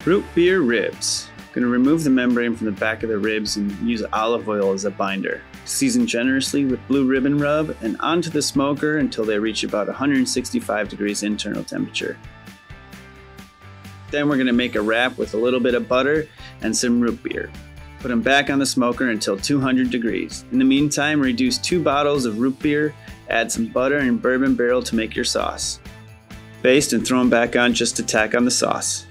Root beer ribs. I'm going to remove the membrane from the back of the ribs and use olive oil as a binder. Season generously with blue ribbon rub and onto the smoker until they reach about 165 degrees internal temperature. Then we're going to make a wrap with a little bit of butter and some root beer. Put them back on the smoker until 200 degrees. In the meantime, reduce 2 bottles of root beer, add some butter and bourbon barrel to make your sauce. Baste and throw them back on just to tack on the sauce.